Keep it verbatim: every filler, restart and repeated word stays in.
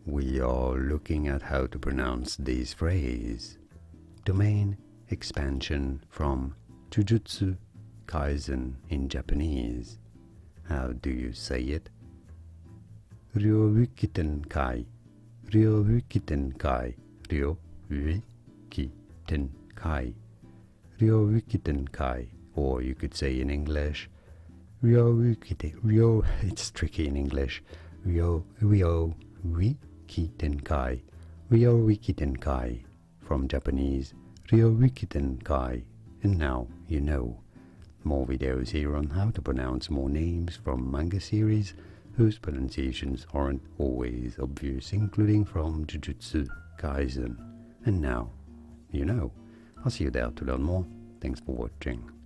we are looking at how to pronounce this phrase. Domain expansion from Jujutsu Kaisen in Japanese. How do you say it? Ryōwukiten kai, ryōwukiten kai, ryōwukiten kai, ryōwukiten kai. Or you could say in English, ryōwukiten, ryo, it's tricky in English, ryo, ryōwukiten kai, ryōwukiten kai. From Japanese, ryōwukiten kai. And now you know. More videos here on how to pronounce more names from manga series whose pronunciations aren't always obvious, including from Jujutsu Kaisen. And now you know. I'll see you there to learn more. Thanks for watching.